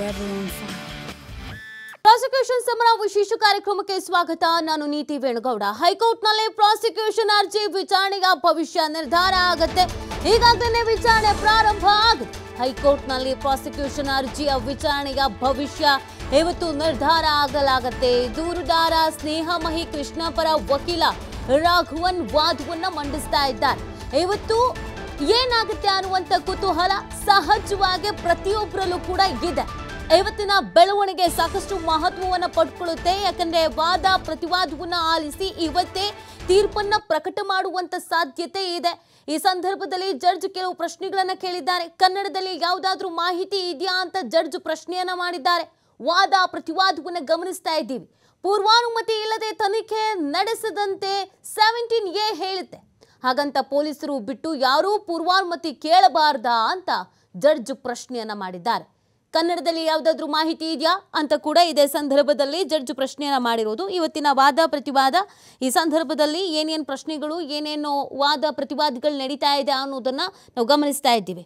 Prosecution ಸಮರ ವಿಶೇಷ ಕಾರ್ಯಕ್ರಮಕ್ಕೆ ಸ್ವಾಗತ. ನಾನು ನೀತಿ ವೇಣುಗೌಡ. ಹೈಕೋರ್ಟ್ನಲ್ಲಿ ಪ್ರಾಸಿಕ್ಯೂಷನ್ ಅರ್ಜಿ ವಿಚಾರಣೆಯ ಭವಿಷ್ಯ ನಿರ್ಧಾರ ಆಗುತ್ತೆ. ಈಗಾಗಲೇ ವಿಚಾರಣೆ ಪ್ರಾರಂಭ ಆಗಿದೆ. ಹೈಕೋರ್ಟ್ನಲ್ಲಿ ಪ್ರಾಸಿಕ್ಯೂಷನ್ ಅರ್ಜಿಯ ವಿಚಾರಣೆಯ ಭವಿಷ್ಯ ಇವತ್ತು ನಿರ್ಧಾರ ಆಗಲಾಗುತ್ತೆ. ದೂರುದಾರ ಸ್ನೇಹಮಹಿ ಕೃಷ್ಣ ಪರ ವಕೀಲ ರಾಘವನ್ ವಾದವನ್ನ ಮಂಡಿಸ್ತಾ ಇದ್ದಾರೆ. ಇವತ್ತು ಏನಾಗುತ್ತೆ ಅನ್ನುವಂಥ ಕುತೂಹಲ ಸಹಜವಾಗಿ ಪ್ರತಿಯೊಬ್ಬರಲ್ಲೂ ಕೂಡ ಇದೆ. ಇವತ್ತಿನ ಬೆಳವಣಿಗೆ ಸಾಕಷ್ಟು ಮಹತ್ವವನ್ನು ಪಡ್ಕೊಳ್ಳುತ್ತೆ. ಯಾಕಂದ್ರೆ ವಾದ ಪ್ರತಿವಾದವನ್ನ ಆಲಿಸಿ ಇವತ್ತೇ ತೀರ್ಪನ್ನ ಪ್ರಕಟ ಮಾಡುವಂತ ಸಾಧ್ಯತೆ ಇದೆ. ಈ ಸಂದರ್ಭದಲ್ಲಿ ಜಡ್ಜ್ ಕೆಲವು ಪ್ರಶ್ನೆಗಳನ್ನ ಕೇಳಿದ್ದಾರೆ. ಕನ್ನಡದಲ್ಲಿ ಯಾವುದಾದ್ರೂ ಮಾಹಿತಿ ಇದೆಯಾ ಅಂತ ಜಡ್ಜ್ ಪ್ರಶ್ನೆಯನ್ನ ಮಾಡಿದ್ದಾರೆ. ವಾದ ಪ್ರತಿವಾದವನ್ನ ಗಮನಿಸ್ತಾ ಇದ್ದೀವಿ. ಪೂರ್ವಾನುಮತಿ ಇಲ್ಲದೆ ತನಿಖೆ ನಡೆಸದಂತೆ 17A ಹೇಳುತ್ತೆ. ಹಾಗಂತ ಪೊಲೀಸರು ಬಿಟ್ಟು ಯಾರೂ ಪೂರ್ವಾನುಮತಿ ಕೇಳಬಾರ್ದಾ ಅಂತ ಜಡ್ಜ್ ಪ್ರಶ್ನೆಯನ್ನ ಮಾಡಿದ್ದಾರೆ. ಕನ್ನಡದಲ್ಲಿ ಯಾವುದಾದ್ರೂ ಮಾಹಿತಿ ಇದೆಯಾ ಅಂತ ಕೂಡ ಇದೇ ಸಂದರ್ಭದಲ್ಲಿ ಜಡ್ಜ್ ಪ್ರಶ್ನೆಯನ್ನ ಮಾಡಿರೋದು. ಇವತ್ತಿನ ವಾದ ಪ್ರತಿವಾದ ಈ ಸಂದರ್ಭದಲ್ಲಿ ಏನೇನು ಪ್ರಶ್ನೆಗಳು ಏನೇನು ವಾದ ಪ್ರತಿವಾದಗಳು ನಡೀತಾ ಇದೆ ಅನ್ನೋದನ್ನು ನಾವು ಗಮನಿಸ್ತಾ ಇದ್ದೀವಿ.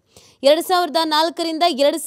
2004ರಿಂದ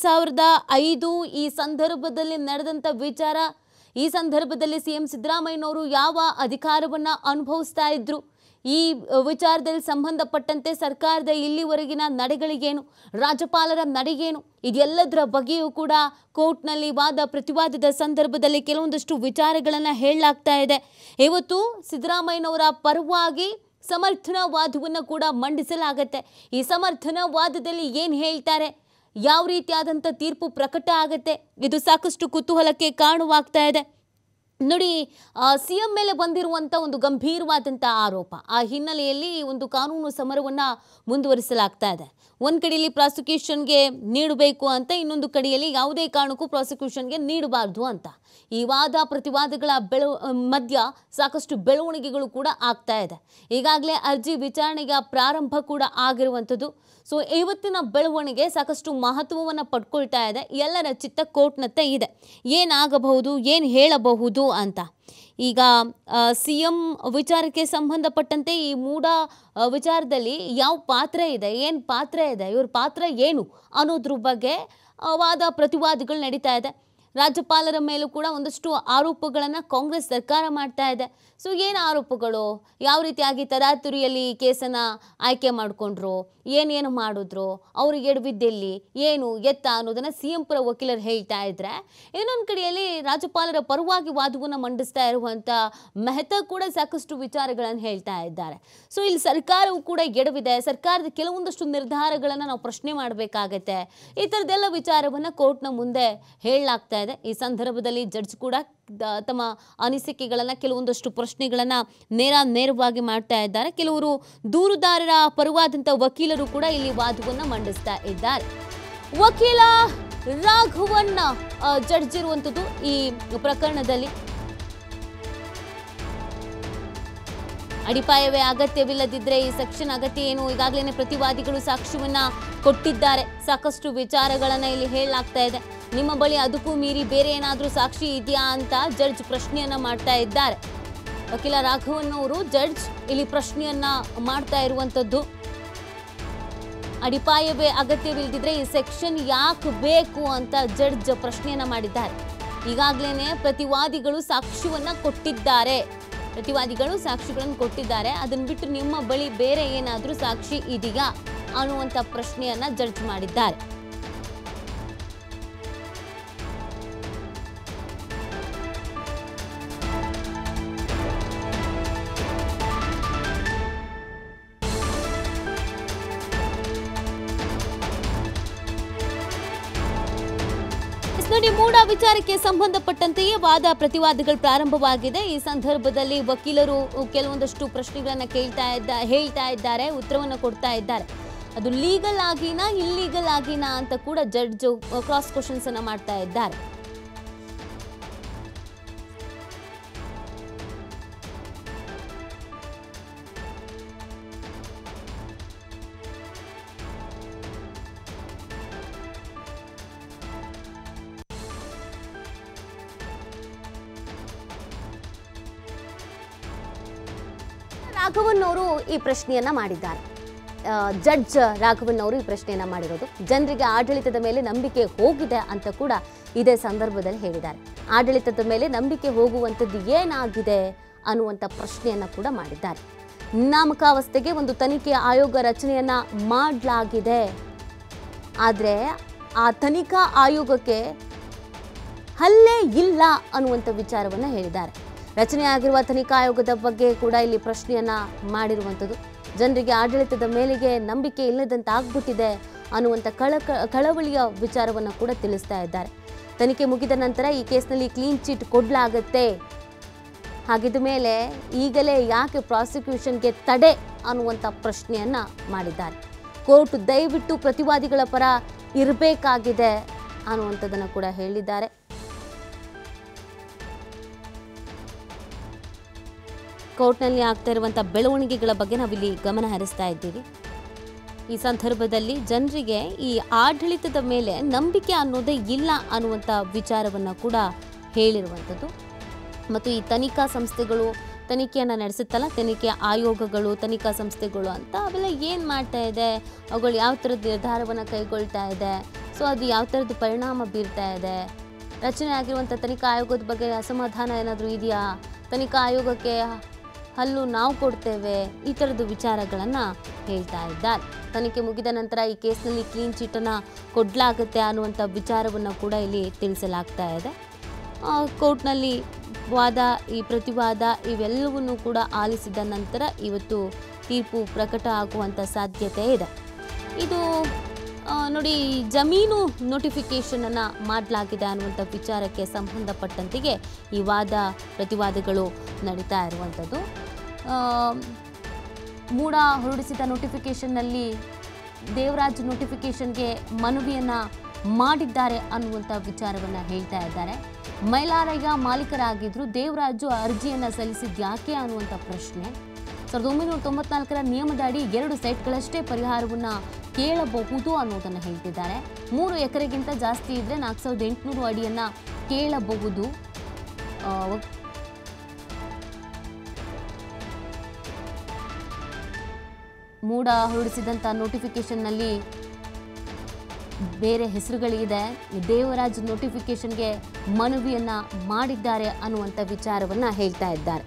2005 ಈ ಸಂದರ್ಭದಲ್ಲಿ ನಡೆದಂಥ ವಿಚಾರ. ಈ ಸಂದರ್ಭದಲ್ಲಿ CM ಸಿದ್ದರಾಮಯ್ಯನವರು ಯಾವ ಅಧಿಕಾರವನ್ನು ಅನುಭವಿಸ್ತಾ ಇದ್ರು, ಈ ವಿಚಾರದಲ್ಲಿ ಸಂಬಂಧಪಟ್ಟಂತೆ ಸರ್ಕಾರದ ಇಲ್ಲಿವರೆಗಿನ ನಡೆಗಳಿಗೇನು, ರಾಜ್ಯಪಾಲರ ನಡೆಗೇನು, ಇದೆಲ್ಲದರ ಬಗ್ಗೆಯೂ ಕೂಡ ಕೋರ್ಟ್ನಲ್ಲಿ ವಾದ ಪ್ರತಿವಾದದ ಸಂದರ್ಭದಲ್ಲಿ ಕೆಲವೊಂದಷ್ಟು ವಿಚಾರಗಳನ್ನು ಹೇಳಲಾಗ್ತಾ ಇದೆ. ಇವತ್ತು ಸಿದ್ದರಾಮಯ್ಯನವರ ಪರವಾಗಿ ಸಮರ್ಥನಾ ವಾದವನ್ನು ಕೂಡ ಮಂಡಿಸಲಾಗತ್ತೆ. ಈ ಸಮರ್ಥನಾ ವಾದದಲ್ಲಿ ಏನು ಹೇಳ್ತಾರೆ, ಯಾವ ರೀತಿಯಾದಂಥ ತೀರ್ಪು ಪ್ರಕಟ ಆಗುತ್ತೆ, ಇದು ಸಾಕಷ್ಟು ಕುತೂಹಲಕ್ಕೆ ಕಾರಣವಾಗ್ತಾ ಇದೆ. ನೋಡಿ, CM ಮೇಲೆ ಬಂದಿರುವಂಥ ಒಂದು ಗಂಭೀರವಾದಂಥ ಆರೋಪ, ಆ ಹಿನ್ನೆಲೆಯಲ್ಲಿ ಒಂದು ಕಾನೂನು ಸಮರವನ್ನು ಮುಂದುವರಿಸಲಾಗ್ತಾ ಇದೆ. ಒಂದು ಕಡೆಯಲ್ಲಿ ಪ್ರಾಸಿಕ್ಯೂಷನ್ಗೆ ನೀಡಬೇಕು ಅಂತ, ಇನ್ನೊಂದು ಕಡೆಯಲ್ಲಿ ಯಾವುದೇ ಕಾರಣಕ್ಕೂ ಪ್ರಾಸಿಕ್ಯೂಷನ್ಗೆ ನೀಡಬಾರ್ದು ಅಂತ. ಈ ವಾದ ಪ್ರತಿವಾದಗಳ ಮಧ್ಯ ಸಾಕಷ್ಟು ಬೆಳವಣಿಗೆಗಳು ಕೂಡ ಆಗ್ತಾ ಇದೆ. ಈಗಾಗಲೇ ಅರ್ಜಿ ವಿಚಾರಣೆಗೆ ಪ್ರಾರಂಭ ಕೂಡ ಆಗಿರುವಂಥದ್ದು. ಸೊ ಇವತ್ತಿನ ಬೆಳವಣಿಗೆ ಸಾಕಷ್ಟು ಮಹತ್ವವನ್ನು ಪಡ್ಕೊಳ್ತಾ ಇದೆ. ಎಲ್ಲರ ಚಿತ್ತ ಕೋರ್ಟ್ನತ್ತ ಇದೆ, ಏನಾಗಬಹುದು, ಏನು ಹೇಳಬಹುದು ಅಂತ. ಈಗ CM ವಿಚಾರಕ್ಕೆ ಸಂಬಂಧಪಟ್ಟಂತೆ ಈ ಮೂಡ ವಿಚಾರದಲ್ಲಿ ಯಾವ ಪಾತ್ರ ಇದೆ, ಏನು ಪಾತ್ರ ಇದೆ, ಇವ್ರ ಪಾತ್ರ ಏನು ಅನ್ನೋದ್ರ ಬಗ್ಗೆ ವಾದ ಪ್ರತಿವಾದಗಳು ನಡೀತಾ ಇದೆ. ರಾಜ್ಯಪಾಲರ ಮೇಲೂ ಕೂಡ ಒಂದಷ್ಟು ಆರೋಪಗಳನ್ನು ಕಾಂಗ್ರೆಸ್ ಸರ್ಕಾರ ಮಾಡ್ತಾ ಇದೆ. ಸೊ ಏನು ಆರೋಪಗಳು, ಯಾವ ರೀತಿಯಾಗಿ ತರಾತುರಿಯಲ್ಲಿ ಕೇಸನ್ನು ಆಯ್ಕೆ ಮಾಡಿಕೊಂಡ್ರು, ಏನೇನು ಮಾಡಿದ್ರು, ಅವ್ರಿಗೆ ಎಡವಿದ್ದೆಲ್ಲಿ, ಏನು ಎತ್ತ ಅನ್ನೋದನ್ನು CM ಪರ ವಕೀಲರು ಹೇಳ್ತಾ ಇದ್ರೆ, ಇನ್ನೊಂದು ಕಡೆಯಲ್ಲಿ ರಾಜ್ಯಪಾಲರ ಪರವಾಗಿ ವಾದವನ್ನು ಮಂಡಿಸ್ತಾ ಇರುವಂಥ ಮೆಹ್ತಾ ಕೂಡ ಸಾಕಷ್ಟು ವಿಚಾರಗಳನ್ನು ಹೇಳ್ತಾ ಇದ್ದಾರೆ. ಸೊ ಇಲ್ಲಿ ಸರ್ಕಾರವು ಕೂಡ ಎಡವಿದೆ, ಸರ್ಕಾರದ ಕೆಲವೊಂದಷ್ಟು ನಿರ್ಧಾರಗಳನ್ನು ನಾವು ಪ್ರಶ್ನೆ ಮಾಡಬೇಕಾಗತ್ತೆ. ಈ ಥರದ್ದೆಲ್ಲ ವಿಚಾರವನ್ನು ಕೋರ್ಟ್ನ ಮುಂದೆ ಹೇಳಲಾಗ್ತಾ ಇದೆ. ಈ ಸಂದರ್ಭದಲ್ಲಿ ಜಡ್ಜ್ ಕೂಡ ತಮ್ಮ ಅನಿಸಿಕೆಗಳನ್ನು, ಕೆಲವೊಂದಷ್ಟು ಪ್ರಶ್ನೆಗಳನ್ನು ನೇರವಾಗಿ ಮಾಡ್ತಾ ಇದ್ದಾರೆ. ಕೆಲವರು ದೂರುದಾರರ ಪರವಾದಂಥ ವಕೀಲರು ಕೂಡ ಇಲ್ಲಿ ವಾದವನ್ನು ಮಂಡಿಸ್ತಾ ಇದ್ದಾರೆ. ವಕೀಲ ರಾಘವನ್ನ ಜಡ್ಜ್ ಇರುವಂಥದ್ದು ಈ ಪ್ರಕರಣದಲ್ಲಿ. ಅಡಿಪಾಯವೇ ಅಗತ್ಯವಿಲ್ಲದಿದ್ದರೆ ಈ ಸೆಕ್ಷನ್ ಅಗತ್ಯ ಏನು, ಈಗಾಗಲೇ ಪ್ರತಿವಾದಿಗಳು ಸಾಕ್ಷ್ಯವನ್ನ ಕೊಟ್ಟಿದ್ದಾರೆ. ಸಾಕಷ್ಟು ವಿಚಾರಗಳನ್ನು ಇಲ್ಲಿ ಹೇಳಲಾಗ್ತಾ ಇದೆ. ನಿಮ್ಮ ಬಳಿ ಅದಕ್ಕೂ ಮೀರಿ ಬೇರೆ ಏನಾದರೂ ಸಾಕ್ಷಿ ಇದೆಯಾ ಅಂತ ಜಡ್ಜ್ ಪ್ರಶ್ನೆಯನ್ನ ಮಾಡ್ತಾ ಇದ್ದಾರೆ. ವಕೀಲ ರಾಘವನ್ ಅವರು ಜಡ್ಜ್ ಇಲ್ಲಿ ಪ್ರಶ್ನೆಯನ್ನ ಮಾಡ್ತಾ ಇರುವಂಥದ್ದು. ಅಡಿಪಾಯವೇ ಅಗತ್ಯವಿಲ್ಲದಿದ್ರೆ ಈ ಸೆಕ್ಷನ್ ಯಾಕೆ ಬೇಕು ಅಂತ ಜಡ್ಜ್ ಪ್ರಶ್ನೆಯನ್ನ ಮಾಡಿದ್ದಾರೆ. ಈಗಾಗಲೇ ಪ್ರತಿವಾದಿಗಳು ಸಾಕ್ಷ್ಯವನ್ನು ಕೊಟ್ಟಿದ್ದಾರೆ, ಸಾಕ್ಷಿಗಳನ್ನು ಕೊಟ್ಟಿದ್ದಾರೆ. ಅದನ್ನು ಬಿಟ್ಟು ನಿಮ್ಮ ಬಳಿ ಬೇರೆ ಏನಾದರೂ ಸಾಕ್ಷಿ ಇದೆಯಾ ಅನ್ನುವಂಥ ಪ್ರಶ್ನೆಯನ್ನ ಜಡ್ಜ್ ಮಾಡಿದ್ದಾರೆ. ನೋಡಿ, ಮೂಡ ವಿಚಾರಕ್ಕೆ ಸಂಬಂಧಪಟ್ಟಂತೆಯೇ ವಾದ ಪ್ರತಿವಾದಗಳು ಪ್ರಾರಂಭವಾಗಿದೆ. ಈ ಸಂದರ್ಭದಲ್ಲಿ ವಕೀಲರು ಕೆಲವೊಂದಷ್ಟು ಪ್ರಶ್ನೆಗಳನ್ನು ಹೇಳ್ತಾ ಇದ್ದಾರೆ, ಉತ್ತರವನ್ನು ಕೊಡ್ತಾ ಇದ್ದಾರೆ. ಅದು ಲೀಗಲ್ ಆಗಿನಾ ಇಲ್ಲೀಗಲ್ ಆಗಿನಾ ಅಂತ ಕೂಡ ಜಡ್ಜ್ ಕ್ರಾಸ್ ಕ್ವಶನ್ಸ್ ಅನ್ನ ಮಾಡ್ತಾ ಇದ್ದಾರೆ. ರಾಘವನ್ ಅವರು ಈ ಪ್ರಶ್ನೆಯನ್ನ ಮಾಡಿದ್ದಾರೆ. ಜಡ್ಜ್ ರಾಘವನ್ ಅವರು ಈ ಪ್ರಶ್ನೆಯನ್ನು ಮಾಡಿರೋದು. ಜನರಿಗೆ ಆಡಳಿತದ ಮೇಲೆ ನಂಬಿಕೆ ಹೋಗಿದೆ ಅಂತ ಕೂಡ ಇದೇ ಸಂದರ್ಭದಲ್ಲಿ ಹೇಳಿದ್ದಾರೆ. ಆಡಳಿತದ ಮೇಲೆ ನಂಬಿಕೆ ಹೋಗುವಂಥದ್ದು ಏನಾಗಿದೆ ಅನ್ನುವಂಥ ಪ್ರಶ್ನೆಯನ್ನು ಕೂಡ ಮಾಡಿದ್ದಾರೆ. ನಾಮಕಾವಸ್ಥೆಗೆ ಒಂದು ತನಿಖೆ ಆಯೋಗ ರಚನೆಯನ್ನು ಮಾಡಲಾಗಿದೆ. ಆದರೆ ಆ ತನಿಖಾ ಆಯೋಗಕ್ಕೆ ಹಲ್ಲೆ ಇಲ್ಲ ಅನ್ನುವಂಥ ವಿಚಾರವನ್ನು ಹೇಳಿದ್ದಾರೆ. ರಚನೆಯಾಗಿರುವ ತನಿಖಾ ಆಯೋಗದ ಬಗ್ಗೆ ಕೂಡ ಇಲ್ಲಿ ಪ್ರಶ್ನೆಯನ್ನು ಮಾಡಿರುವಂಥದ್ದು. ಜನರಿಗೆ ಆಡಳಿತದ ಮೇಲೆಗೆ ನಂಬಿಕೆ ಇಲ್ಲದಂತೆ ಆಗ್ಬಿಟ್ಟಿದೆ ಅನ್ನುವಂಥ ಕಳವಳಿಯ ವಿಚಾರವನ್ನು ಕೂಡ ತಿಳಿಸ್ತಾ ಇದ್ದಾರೆ. ತನಿಖೆ ಮುಗಿದ ನಂತರ ಈ ಕೇಸ್ನಲ್ಲಿ ಕ್ಲೀನ್ ಚಿಟ್ ಕೊಡಲಾಗುತ್ತೆ. ಹಾಗಿದ್ದ ಮೇಲೆ ಈಗಲೇ ಯಾಕೆ ಪ್ರಾಸಿಕ್ಯೂಷನ್ಗೆ ತಡೆ ಅನ್ನುವಂಥ ಪ್ರಶ್ನೆಯನ್ನು ಮಾಡಿದ್ದಾರೆ. ಕೋರ್ಟ್ ದಯವಿಟ್ಟು ಪ್ರತಿವಾದಿಗಳ ಪರ ಇರಬೇಕಾಗಿದೆ ಅನ್ನುವಂಥದ್ದನ್ನು ಕೂಡ ಹೇಳಿದ್ದಾರೆ. ಕೋರ್ಟ್ನಲ್ಲಿ ಆಗ್ತಾ ಇರುವಂಥ ಬೆಳವಣಿಗೆಗಳ ಬಗ್ಗೆ ನಾವಿಲ್ಲಿ ಗಮನ ಹರಿಸ್ತಾ ಇದ್ದೀವಿ. ಈ ಸಂದರ್ಭದಲ್ಲಿ ಜನರಿಗೆ ಈ ಆಡಳಿತದ ಮೇಲೆ ನಂಬಿಕೆ ಅನ್ನೋದೇ ಇಲ್ಲ ಅನ್ನುವಂಥ ವಿಚಾರವನ್ನು ಕೂಡ ಹೇಳಿರುವಂಥದ್ದು. ಮತ್ತು ಈ ತನಿಖಾ ಸಂಸ್ಥೆಗಳು ತನಿಖೆಯನ್ನು ನಡೆಸುತ್ತಲ್ಲ, ತನಿಖೆ ಆಯೋಗಗಳು, ತನಿಖಾ ಸಂಸ್ಥೆಗಳು ಅಂತ ಅವೆಲ್ಲ ಏನು ಮಾಡ್ತಾ ಇದೆ, ಅವುಗಳು ಯಾವ ಥರದ ನಿರ್ಧಾರವನ್ನು ಕೈಗೊಳ್ತಾ ಇದೆ, ಸೊ ಅದು ಯಾವ ಥರದ್ದು ಪರಿಣಾಮ ಬೀರ್ತಾ ಇದೆ, ರಚನೆ ಆಗಿರುವಂಥ ತನಿಖಾ ಆಯೋಗದ ಬಗ್ಗೆ ಅಸಮಾಧಾನ ಏನಾದರೂ ಇದೆಯಾ, ತನಿಖಾ ಆಯೋಗಕ್ಕೆ ಹಲ್ಲು ನಾವು ಕೊಡ್ತೇವೆ, ಈ ಥರದ ವಿಚಾರಗಳನ್ನು ಹೇಳ್ತಾ ಇದ್ದಾರೆ. ತನಿಖೆ ಮುಗಿದ ನಂತರ ಈ ಕೇಸ್ನಲ್ಲಿ ಕ್ಲೀನ್ ಚಿಟ್ಟನ್ನು ಕೊಡಲಾಗುತ್ತೆ ಅನ್ನುವಂಥ ವಿಚಾರವನ್ನು ಕೂಡ ಇಲ್ಲಿ ತಿಳಿಸಲಾಗ್ತಾ ಇದೆ. ಕೋರ್ಟ್ನಲ್ಲಿ ವಾದ, ಈ ಪ್ರತಿವಾದ ಇವೆಲ್ಲವನ್ನೂ ಕೂಡ ಆಲಿಸಿದ ನಂತರ ಇವತ್ತು ತೀರ್ಪು ಪ್ರಕಟ ಆಗುವಂಥ ಸಾಧ್ಯತೆ ಇದೆ. ಇದು ನೋಡಿ, ಜಮೀನು ನೋಟಿಫಿಕೇಷನನ್ನು ಮಾಡಲಾಗಿದೆ ಅನ್ನುವಂಥ ವಿಚಾರಕ್ಕೆ ಸಂಬಂಧಪಟ್ಟಂತೆಗೆ ಈ ವಾದ ಪ್ರತಿವಾದಗಳು ನಡೀತಾ ಇರುವಂಥದ್ದು. ಮೂಡ ಹೊರಡಿಸಿದ ನೋಟಿಫಿಕೇಷನ್ನಲ್ಲಿ ದೇವರಾಜ್ ನೋಟಿಫಿಕೇಷನ್ಗೆ ಮನವಿಯನ್ನು ಮಾಡಿದ್ದಾರೆ ಅನ್ನುವಂಥ ವಿಚಾರವನ್ನು ಹೇಳ್ತಾ ಇದ್ದಾರೆ. ಮೈಲಾರಯ್ಯ ಮಾಲೀಕರಾಗಿದ್ದರು, ದೇವರಾಜು ಅರ್ಜಿಯನ್ನು ಸಲ್ಲಿಸಿದ್ಯಾಕೆ ಅನ್ನುವಂಥ ಪ್ರಶ್ನೆ. 1994ರ ನಿಯಮದ ಅಡಿ 2 ಸೈಟ್ಗಳಷ್ಟೇ ಪರಿಹಾರವನ್ನು ಕೇಳಬಹುದು ಅನ್ನೋದನ್ನು ಹೇಳ್ತಿದ್ದಾರೆ. 3 ಎಕರೆಗಿಂತ ಜಾಸ್ತಿ ಇದ್ದರೆ 4800 ಅಡಿಯನ್ನು ಕೇಳಬಹುದು. ಮೂಡ ಹೊರಡಿಸಿದಂಥ ನೋಟಿಫಿಕೇಷನ್ನಲ್ಲಿ ಬೇರೆ ಹೆಸರುಗಳಿದೆ. ದೇವರಾಜ್ ನೋಟಿಫಿಕೇಷನ್ಗೆ ಮನವಿಯನ್ನು ಮಾಡಿದ್ದಾರೆ ಅನ್ನುವಂಥ ವಿಚಾರವನ್ನು ಹೇಳ್ತಾ ಇದ್ದಾರೆ.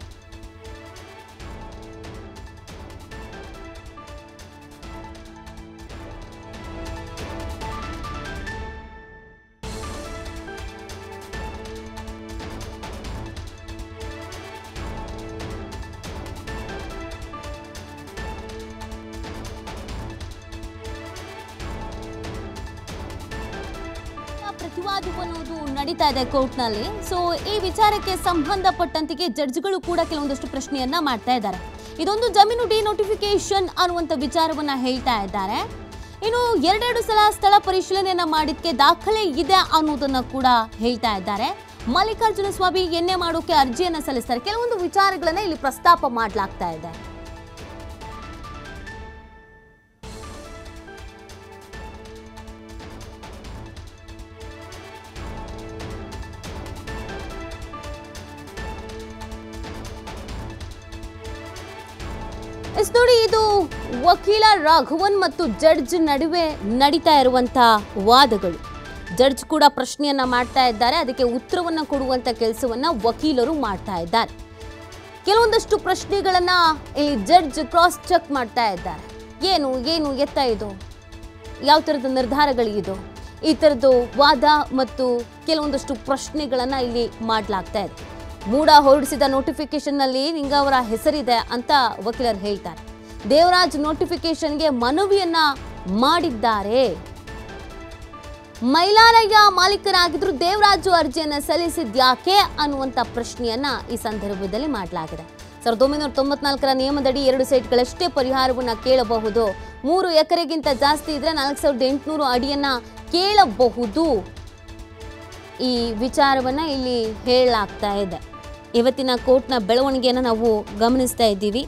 ಪ್ರತಿವಾದವನ್ನೋದು ನಡೀತಾ ಇದೆ ಕೋರ್ಟ್ನಲ್ಲಿ. ಸೊ ಈ ವಿಚಾರಕ್ಕೆ ಸಂಬಂಧಪಟ್ಟಂತೆಗೆ ಜಡ್ಜ್ಗಳು ಕೂಡ ಕೆಲವೊಂದಷ್ಟು ಪ್ರಶ್ನೆಯನ್ನ ಮಾಡ್ತಾ ಇದ್ದಾರೆ. ಇದೊಂದು ಜಮೀನು ಡಿನೋಟಿಫಿಕೇಶನ್ ಅನ್ನುವಂಥ ವಿಚಾರವನ್ನ ಹೇಳ್ತಾ ಇದ್ದಾರೆ. ಇನ್ನು 2 ಸಲ ಸ್ಥಳ ಪರಿಶೀಲನೆಯನ್ನ ಮಾಡಿದ್ದಕ್ಕೆ ದಾಖಲೆ ಇದೆ ಅನ್ನೋದನ್ನ ಕೂಡ ಹೇಳ್ತಾ ಇದ್ದಾರೆ. ಮಲ್ಲಿಕಾರ್ಜುನ ಸ್ವಾಮಿ ಎನ್ನೆ ಮಾಡೋಕೆ ಅರ್ಜಿಯನ್ನ ಸಲ್ಲಿಸ್ತಾರೆ. ಕೆಲವೊಂದು ವಿಚಾರಗಳನ್ನ ಇಲ್ಲಿ ಪ್ರಸ್ತಾಪ ಮಾಡಲಾಗ್ತಾ ಇದೆ. ನೋಡಿ, ಇದು ವಕೀಲ ರಾಘವನ್ ಮತ್ತು ಜಡ್ಜ್ ನಡುವೆ ನಡೀತಾ ಇರುವಂತ ವಾದಗಳು. ಜಡ್ಜ್ ಕೂಡ ಪ್ರಶ್ನೆಯನ್ನ ಮಾಡ್ತಾ ಇದ್ದಾರೆ, ಅದಕ್ಕೆ ಉತ್ತರವನ್ನ ಕೊಡುವಂತ ಕೆಲಸವನ್ನ ವಕೀಲರು ಮಾಡ್ತಾ ಇದ್ದಾರೆ. ಕೆಲವೊಂದಷ್ಟು ಪ್ರಶ್ನೆಗಳನ್ನ ಇಲ್ಲಿ ಜಡ್ಜ್ ಕ್ರಾಸ್ ಚೆಕ್ ಮಾಡ್ತಾ ಇದ್ದಾರೆ. ಏನು ಏನು ಎತ್ತ ಇದು, ಯಾವ ಥರದ ನಿರ್ಧಾರಗಳಿದು, ಈ ಥರದ್ದು ವಾದ ಮತ್ತು ಕೆಲವೊಂದಷ್ಟು ಪ್ರಶ್ನೆಗಳನ್ನ ಇಲ್ಲಿ ಮಾಡಲಾಗ್ತಾ ಇದೆ. ಮೂಡ ಹೊರಡಿಸಿದ ನೋಟಿಫಿಕೇಶನ್ನಲ್ಲಿ ನಿಂಗವರ ಹೆಸರಿದೆ ಅಂತ ವಕೀಲರು ಹೇಳ್ತಾರೆ. ದೇವರಾಜ್ ನೋಟಿಫಿಕೇಶನ್ಗೆ ಮನವಿಯನ್ನ ಮಾಡಿದ್ದಾರೆ. ಮೈಲಾರಯ್ಯ ಮಾಲೀಕರಾಗಿದ್ರು, ದೇವರಾಜು ಅರ್ಜಿಯನ್ನ ಸಲ್ಲಿಸಿದ್ಯಾಕೆ ಅನ್ನುವಂಥ ಪ್ರಶ್ನೆಯನ್ನ ಈ ಸಂದರ್ಭದಲ್ಲಿ ಮಾಡಲಾಗಿದೆ. 1994ರ ನಿಯಮದಡಿ 2 ಸೈಟ್ಗಳಷ್ಟೇ ಪರಿಹಾರವನ್ನ ಕೇಳಬಹುದು. 3 ಎಕರೆಗಿಂತ ಜಾಸ್ತಿ ಇದ್ರೆ 4800 ಅಡಿಯನ್ನ ಕೇಳಬಹುದು. ಈ ವಿಚಾರವನ್ನ ಇಲ್ಲಿ ಹೇಳಲಾಗ್ತಾ ಇದೆ. ಇವತ್ತಿನ ಕೋರ್ಟ್ನ ಬೆಳವಣಿಗೆಯನ್ನು ನಾವು ಗಮನಿಸ್ತಾ ಇದ್ದೀವಿ.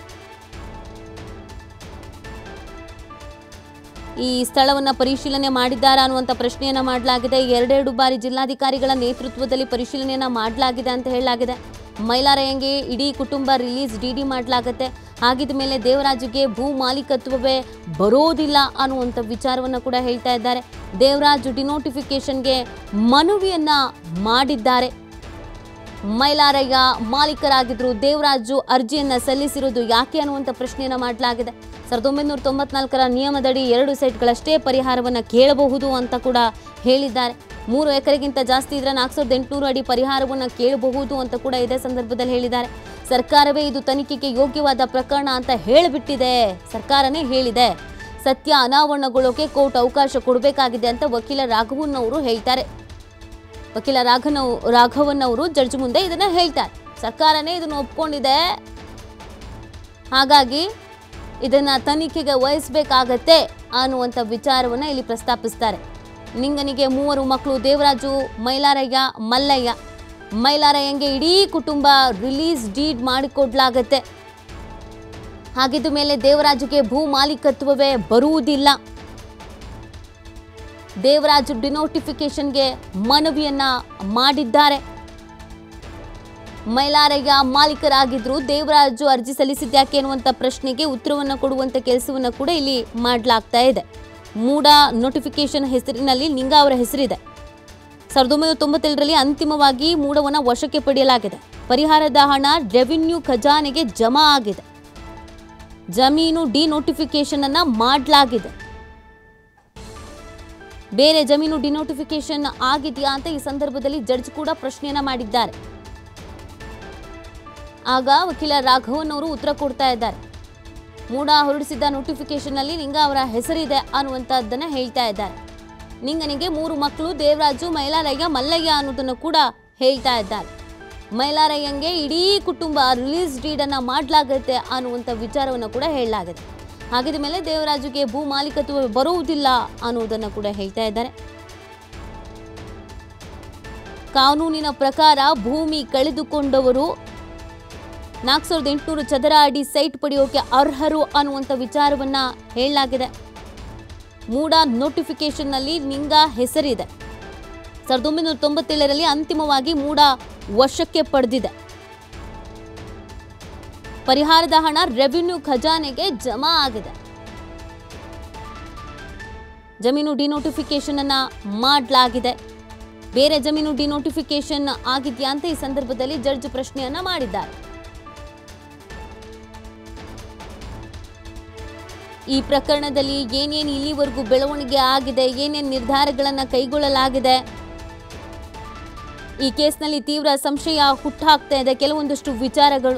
ಈ ಸ್ಥಳವನ್ನು ಪರಿಶೀಲನೆ ಮಾಡಿದ್ದಾರಾ ಅನ್ನುವಂಥ ಪ್ರಶ್ನೆಯನ್ನು ಮಾಡಲಾಗಿದೆ. 2 ಬಾರಿ ಜಿಲ್ಲಾಧಿಕಾರಿಗಳ ನೇತೃತ್ವದಲ್ಲಿ ಪರಿಶೀಲನೆಯನ್ನು ಮಾಡಲಾಗಿದೆ ಅಂತ ಹೇಳಲಾಗಿದೆ. ಮೈಲಾರಯ್ಯಂಗೆ ಇಡೀ ಕುಟುಂಬ ರಿಲೀಸ್ ಡಿಡಿ ಮಾಡಲಾಗುತ್ತೆ. ಹಾಗಿದ ಮೇಲೆ ದೇವರಾಜ್ಗೆ ಭೂ ಮಾಲೀಕತ್ವವೇ ಬರೋದಿಲ್ಲ ಅನ್ನುವಂಥ ವಿಚಾರವನ್ನು ಕೂಡ ಹೇಳ್ತಾ ಇದ್ದಾರೆ. ದೇವರಾಜ್ ಡಿನೋಟಿಫಿಕೇಶನ್ಗೆ ಮನವಿಯನ್ನ ಮಾಡಿದ್ದಾರೆ. ಮೈಲಾರಯ್ಯ ಮಾಲೀಕರಾಗಿದ್ರು, ದೇವರಾಜು ಅರ್ಜಿಯನ್ನ ಸಲ್ಲಿಸಿರುವುದು ಯಾಕೆ ಅನ್ನುವಂಥ ಪ್ರಶ್ನೆಯನ್ನ ಮಾಡಲಾಗಿದೆ. 1994ರ ನಿಯಮದಡಿ 2 ಸೈಟ್ಗಳಷ್ಟೇ ಪರಿಹಾರವನ್ನು ಕೇಳಬಹುದು ಅಂತ ಕೂಡ ಹೇಳಿದ್ದಾರೆ. 3 ಎಕರೆಗಿಂತ ಜಾಸ್ತಿ ಇದ್ರೆ 4800 ಅಡಿ ಪರಿಹಾರವನ್ನು ಕೇಳಬಹುದು ಅಂತ ಕೂಡ ಇದೇ ಸಂದರ್ಭದಲ್ಲಿ ಹೇಳಿದ್ದಾರೆ. ಸರ್ಕಾರವೇ ಇದು ತನಿಖೆಗೆ ಯೋಗ್ಯವಾದ ಪ್ರಕರಣ ಅಂತ ಹೇಳಿಬಿಟ್ಟಿದೆ, ಸರ್ಕಾರನೇ ಹೇಳಿದೆ. ಸತ್ಯ ಅನಾವರಣಗೊಳ್ಳೋಕೆ ಕೋರ್ಟ್ ಅವಕಾಶ ಕೊಡಬೇಕಾಗಿದೆ ಅಂತ ವಕೀಲ ರಾಘವನ್ ಅವರು ಹೇಳ್ತಾರೆ. ವಕೀಲ ರಾಘವನ್ ಅವರು ಜಡ್ಜ್ ಮುಂದೆ ಇದನ್ನ ಹೇಳ್ತಾರೆ. ಸರ್ಕಾರನೇ ಇದನ್ನು ಒಪ್ಕೊಂಡಿದೆ, ಹಾಗಾಗಿ ಇದನ್ನ ತನಿಖೆಗೆ ವಹಿಸಬೇಕಾಗತ್ತೆ ಅನ್ನುವಂಥ ವಿಚಾರವನ್ನ ಇಲ್ಲಿ ಪ್ರಸ್ತಾಪಿಸ್ತಾರೆ. ನಿಂಗನಿಗೆ 3 ಮಕ್ಕಳು, ದೇವರಾಜು, ಮೈಲಾರಯ್ಯ, ಮಲ್ಲಯ್ಯ. ಮೈಲಾರಯ್ಯಂಗೆ ಇಡೀ ಕುಟುಂಬ ರಿಲೀಸ್ ಡೀಡ್ ಮಾಡಿಕೊಡ್ಲಾಗತ್ತೆ. ಹಾಗಿದ್ದ ಮೇಲೆ ದೇವರಾಜುಗೆ ಭೂ ಮಾಲೀಕತ್ವವೇ ಬರುವುದಿಲ್ಲ. ದೇವರಾಜು ಡಿನೋಟಿಫಿಕೇಶನ್ಗೆ ಮನವಿಯನ್ನ ಮಾಡಿದ್ದಾರೆ. ಮೈಲಾರಯ್ಯ ಮಾಲೀಕರಾಗಿದ್ರು, ದೇವರಾಜು ಅರ್ಜಿ ಸಲ್ಲಿಸಿದ್ಯಾಕೆ ಅನ್ನುವಂಥ ಪ್ರಶ್ನೆಗೆ ಉತ್ತರವನ್ನು ಕೊಡುವಂಥ ಕೆಲಸವನ್ನು ಕೂಡ ಇಲ್ಲಿ ಮಾಡಲಾಗ್ತಾ ಇದೆ. ಮೂಡ ನೋಟಿಫಿಕೇಶನ್ ಹೆಸರಿನಲ್ಲಿ ನಿಂಗ ಅವರ ಹೆಸರಿದೆ. 1997ರಲ್ಲಿ ಅಂತಿಮವಾಗಿ ಮೂಡವನ್ನು ವಶಕ್ಕೆ ಪಡೆಯಲಾಗಿದೆ. ಪರಿಹಾರದ ಹಣ ರೆವಿನ್ಯೂ ಖಜಾನೆಗೆ ಜಮಾ ಆಗಿದೆ. ಜಮೀನು ಡಿನೋಟಿಫಿಕೇಶನ್ ಅನ್ನ ಮಾಡಲಾಗಿದೆ. ಬೇರೆ ಜಮೀನು ಡಿನೋಟಿಫಿಕೇಶನ್ ಆಗಿದೆಯಾ ಅಂತ ಈ ಸಂದರ್ಭದಲ್ಲಿ ಜಡ್ಜ್ ಕೂಡ ಪ್ರಶ್ನೆಯನ್ನ ಮಾಡಿದ್ದಾರೆ. ಆಗ ವಕೀಲ ರಾಘವನ್ ಅವರು ಉತ್ತರ ಕೊಡ್ತಾ ಇದ್ದಾರೆ. ಮೂಡ ಹೊರಡಿಸಿದ ನೋಟಿಫಿಕೇಶನ್ ನಲ್ಲಿ ನಿಂಗ ಅವರ ಹೆಸರಿದೆ ಅನ್ನುವಂಥದ್ದನ್ನ ಹೇಳ್ತಾ ಇದ್ದಾರೆ. ನಿಂಗನಿಗೆ 3 ಮಕ್ಕಳು, ದೇವರಾಜು, ಮೈಲಾರಯ್ಯ, ಮಲ್ಲಯ್ಯ ಅನ್ನೋದನ್ನು ಕೂಡ ಹೇಳ್ತಾ ಇದ್ದಾರೆ. ಮೈಲಾರಯ್ಯಂಗೆ ಇಡೀ ಕುಟುಂಬ ರಿಲೀಸ್ ಡೀಡ್ ಅನ್ನ ಮಾಡಲಾಗುತ್ತೆ ಅನ್ನುವಂಥ ವಿಚಾರವನ್ನು ಕೂಡ ಹೇಳಲಾಗಿದೆ. ಹಾಗಿದ ಮೇಲೆ ದೇವರಾಜುಗೆ ಭೂ ಮಾಲೀಕತ್ವ ಬರುವುದಿಲ್ಲ ಅನ್ನುವುದನ್ನು ಕೂಡ ಹೇಳ್ತಾ ಇದ್ದಾರೆ. ಕಾನೂನಿನ ಪ್ರಕಾರ ಭೂಮಿ ಕಳೆದುಕೊಂಡವರು 4800 ಚದರ ಅಡಿ ಸೈಟ್ ಪಡೆಯೋಕೆ ಅರ್ಹರು ಅನ್ನುವಂಥ ವಿಚಾರವನ್ನ ಹೇಳಲಾಗಿದೆ. ಮೂಡ ನೋಟಿಫಿಕೇಶನ್ ನಲ್ಲಿ ನಿಂಗ ಹೆಸರಿದೆ. 1997ರಲ್ಲಿ ಅಂತಿಮವಾಗಿ ಮೂಡ ವಶಕ್ಕೆ ಪಡೆದಿದೆ. ಪರಿಹಾರದ ಹಣ ರೆವಿನ್ಯೂ ಖಜಾನೆಗೆ ಜಮಾ ಆಗಿದೆ. ಜಮೀನು ಡಿನೋಟಿಫಿಕೇಶನ್ ಅನ್ನ ಮಾಡಲಾಗಿದೆ. ಬೇರೆ ಜಮೀನು ಡಿನೋಟಿಫಿಕೇಶನ್ ಆಗಿದೆಯಾ ಅಂತ ಈ ಸಂದರ್ಭದಲ್ಲಿ ಜಡ್ಜ್ ಪ್ರಶ್ನೆಯನ್ನ ಮಾಡಿದ್ದಾರೆ. ಈ ಪ್ರಕರಣದಲ್ಲಿ ಏನೇನು ಇಲ್ಲಿವರೆಗೂ ಬೆಳವಣಿಗೆ ಆಗಿದೆ, ಏನೇನು ನಿರ್ಧಾರಗಳನ್ನು ಕೈಗೊಳ್ಳಲಾಗಿದೆ, ಈ ಕೇಸ್ನಲ್ಲಿ ತೀವ್ರ ಸಂಶಯ ಹುಟ್ಟಾಗ್ತಾ ಇದೆ. ಕೆಲವೊಂದಷ್ಟು ವಿಚಾರಗಳು,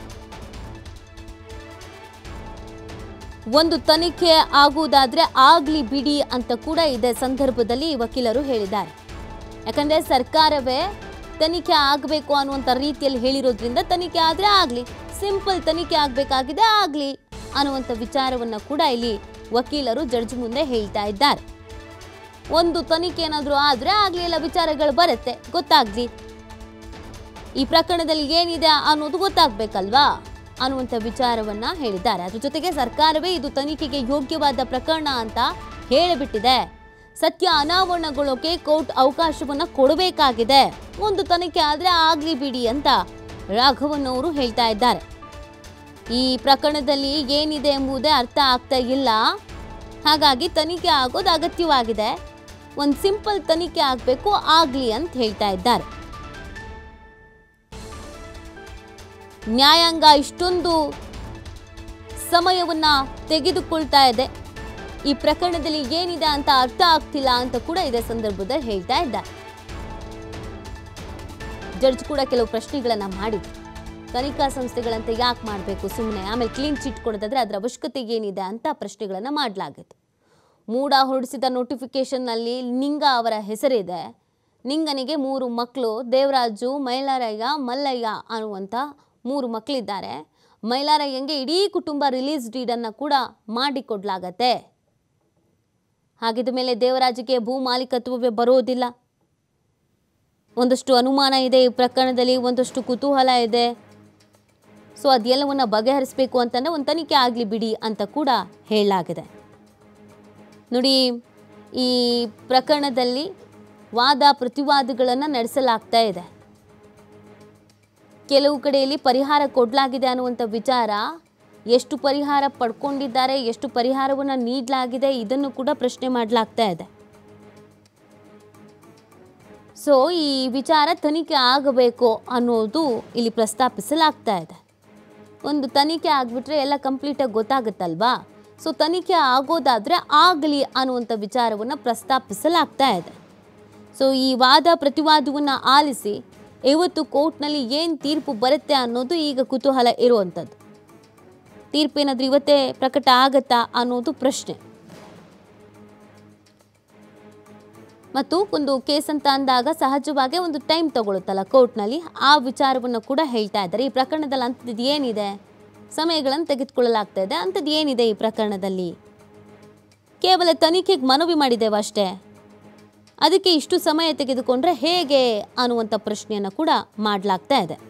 ಒಂದು ತನಿಖೆ ಆಗುವುದಾದ್ರೆ ಆಗ್ಲಿ ಬಿಡಿ ಅಂತ ಕೂಡ ಇದೇ ಸಂದರ್ಭದಲ್ಲಿ ವಕೀಲರು ಹೇಳಿದ್ದಾರೆ. ಯಾಕಂದ್ರೆ ಸರ್ಕಾರವೇ ತನಿಖೆ ಆಗಬೇಕು ಅನ್ನುವಂಥ ರೀತಿಯಲ್ಲಿ ಹೇಳಿರೋದ್ರಿಂದ ತನಿಖೆ ಆದ್ರೆ ಆಗ್ಲಿ, ಸಿಂಪಲ್ ತನಿಖೆ ಆಗಬೇಕಾಗಿದೆ ಆಗ್ಲಿ ಅನ್ನುವಂಥ ವಿಚಾರವನ್ನ ಕೂಡ ಇಲ್ಲಿ ವಕೀಲರು ಜಡ್ಜ್ ಮುಂದೆ ಹೇಳ್ತಾ ಇದ್ದಾರೆ. ಒಂದು ತನಿಖೆ ಏನಾದರೂ ಆದ್ರೆ ಆಗ್ಲಿ, ಎಲ್ಲ ವಿಚಾರಗಳು ಬರುತ್ತೆ, ಗೊತ್ತಾಗ್ಲಿ, ಈ ಪ್ರಕರಣದಲ್ಲಿ ಏನಿದೆ ಅನ್ನೋದು ಗೊತ್ತಾಗ್ಬೇಕಲ್ವಾ ಅನ್ನುವಂಥ ವಿಚಾರವನ್ನ ಹೇಳಿದ್ದಾರೆ. ಅದ್ರ ಜೊತೆಗೆ ಸರ್ಕಾರವೇ ಇದು ತನಿಖೆಗೆ ಯೋಗ್ಯವಾದ ಪ್ರಕರಣ ಅಂತ ಹೇಳಿಬಿಟ್ಟಿದೆ. ಸತ್ಯ ಅನಾವರಣಗೊಳ್ಳೋಕೆ ಕೋರ್ಟ್ ಅವಕಾಶವನ್ನ ಕೊಡಬೇಕಾಗಿದೆ. ಒಂದು ತನಿಖೆ ಆದ್ರೆ ಆಗ್ಲಿ ಬಿಡಿ ಅಂತ ರಾಘವನ್ ಅವರು ಹೇಳ್ತಾ ಇದ್ದಾರೆ. ಈ ಪ್ರಕರಣದಲ್ಲಿ ಏನಿದೆ ಎಂಬುದೇ ಅರ್ಥ ಆಗ್ತಾ ಇಲ್ಲ, ಹಾಗಾಗಿ ತನಿಖೆ ಆಗೋದು ಅಗತ್ಯವಾಗಿದೆ, ಒಂದು ಸಿಂಪಲ್ ತನಿಖೆ ಆಗಬೇಕು, ಆಗ್ಲಿ ಅಂತ ಹೇಳ್ತಾ ಇದ್ದಾರೆ. ನ್ಯಾಯಾಂಗ ಇಷ್ಟೊಂದು ಸಮಯವನ್ನ ತೆಗೆದುಕೊಳ್ತಾ ಇದೆ, ಈ ಪ್ರಕರಣದಲ್ಲಿ ಏನಿದೆ ಅಂತ ಅರ್ಥ ಆಗ್ತಿಲ್ಲ ಅಂತ ಕೂಡ ಇದೇ ಸಂದರ್ಭದಲ್ಲಿ ಹೇಳ್ತಾ ಇದ್ದಾರೆ. ಜಡ್ಜ್ ಕೂಡ ಕೆಲವು ಪ್ರಶ್ನೆಗಳನ್ನ ಮಾಡಿದ್ರು. ತನಿಖಾ ಸಂಸ್ಥೆಗಳಂತೆ ಯಾಕೆ ಮಾಡಬೇಕು ಸುಮ್ಮನೆ, ಆಮೇಲೆ ಕ್ಲೀನ್ ಚಿಟ್ ಕೊಡೋದಾದ್ರೆ ಅದರ ಅವಶ್ಯಕತೆ ಏನಿದೆ ಅಂತ ಪ್ರಶ್ನೆಗಳನ್ನು ಮಾಡಲಾಗಿತ್ತು. ಮೂಡ ಹೊರಡಿಸಿದ ನೋಟಿಫಿಕೇಶನ್ನಲ್ಲಿ ನಿಂಗ ಅವರ ಹೆಸರಿದೆ. ನಿಂಗನಿಗೆ 3 ಮಕ್ಕಳು, ದೇವರಾಜು, ಮೈಲಾರಯ್ಯ, ಮಲ್ಲಯ್ಯ ಅನ್ನುವಂಥ 3 ಮಕ್ಕಳಿದ್ದಾರೆ. ಮೈಲಾರಯ್ಯಂಗೆ ಇಡೀ ಕುಟುಂಬ ರಿಲೀಸ್ ಡೀಡನ್ನು ಕೂಡ ಮಾಡಿಕೊಡ್ಲಾಗತ್ತೆ. ಹಾಗಿದ ಮೇಲೆ ದೇವರಾಜಿಗೆ ಭೂ ಮಾಲೀಕತ್ವವೇ ಬರೋದಿಲ್ಲ. ಒಂದಷ್ಟು ಅನುಮಾನ ಇದೆ ಈ ಪ್ರಕರಣದಲ್ಲಿ, ಒಂದಷ್ಟು ಕುತೂಹಲ ಇದೆ. ಸೊ ಅದೆಲ್ಲವನ್ನು ಬಗೆಹರಿಸಬೇಕು ಅಂತಂದರೆ ಒಂದು ತನಿಖೆ ಆಗಲಿ ಬಿಡಿ ಅಂತ ಕೂಡ ಹೇಳಲಾಗಿದೆ. ನೋಡಿ, ಈ ಪ್ರಕರಣದಲ್ಲಿ ವಾದ ಪ್ರತಿವಾದಗಳನ್ನು ನಡೆಸಲಾಗ್ತಾ ಇದೆ. ಕೆಲವು ಕಡೆಯಲ್ಲಿ ಪರಿಹಾರ ಕೊಡಲಾಗಿದೆ ಅನ್ನುವಂಥ ವಿಚಾರ ಎಷ್ಟು ಪರಿಹಾರ ಪಡ್ಕೊಂಡಿದ್ದಾರೆ, ಎಷ್ಟು ಪರಿಹಾರವನ್ನು ನೀಡಲಾಗಿದೆ, ಇದನ್ನು ಕೂಡ ಪ್ರಶ್ನೆ ಮಾಡಲಾಗ್ತಾ ಇದೆ. ಸೊ ಈ ವಿಚಾರ ತನಿಖೆ ಆಗಬೇಕು ಅನ್ನೋದು ಇಲ್ಲಿ ಪ್ರಸ್ತಾಪಿಸಲಾಗ್ತಾ ಇದೆ. ಒಂದು ತನಿಖೆ ಆಗಿಬಿಟ್ರೆ ಎಲ್ಲ ಕಂಪ್ಲೀಟಾಗಿ ಗೊತ್ತಾಗುತ್ತಲ್ವಾ. ಸೊ ತನಿಖೆ ಆಗೋದಾದರೆ ಆಗಲಿ ಅನ್ನುವಂಥ ವಿಚಾರವನ್ನು ಪ್ರಸ್ತಾಪಿಸಲಾಗ್ತಾ ಇದೆ. ಸೊ ಈ ವಾದ ಪ್ರತಿವಾದವನ್ನು ಆಲಿಸಿ ಇವತ್ತು ಕೋರ್ಟ್ನಲ್ಲಿ ಏನು ತೀರ್ಪು ಬರುತ್ತೆ ಅನ್ನೋದು ಈಗ ಕುತೂಹಲ ಇರುವಂಥದ್ದು. ತೀರ್ಪೇನಾದರೂ ಇವತ್ತೇ ಪ್ರಕಟ ಆಗತ್ತಾ ಅನ್ನೋದು ಪ್ರಶ್ನೆ. ಮತ್ತು ಒಂದು ಕೇಸ್ ಅಂತ ಅಂದಾಗ ಸಹಜವಾಗಿ ಒಂದು ಟೈಮ್ ತಗೊಳುತ್ತಲ್ಲ ಕೋರ್ಟ್ನಲ್ಲಿ, ಆ ವಿಚಾರವನ್ನು ಕೂಡ ಹೇಳ್ತಾ ಇದ್ದಾರೆ. ಈ ಪ್ರಕರಣದಲ್ಲಿ ಅಂಥದ್ದು ಏನಿದೆ, ಸಮಯಗಳನ್ನು ತೆಗೆದುಕೊಳ್ಳಲಾಗ್ತಾ ಇದೆ, ಅಂಥದ್ದು ಏನಿದೆ ಈ ಪ್ರಕರಣದಲ್ಲಿ? ಕೇವಲ ತನಿಖೆಗೆ ಮನವಿ ಮಾಡಿದ್ದೇವೆ ಅಷ್ಟೇ, ಅದಕ್ಕೆ ಇಷ್ಟು ಸಮಯ ತೆಗೆದುಕೊಂಡ್ರೆ ಹೇಗೆ ಅನ್ನುವಂಥ ಪ್ರಶ್ನೆಯನ್ನು ಕೂಡ ಮಾಡಲಾಗ್ತಾ ಇದೆ.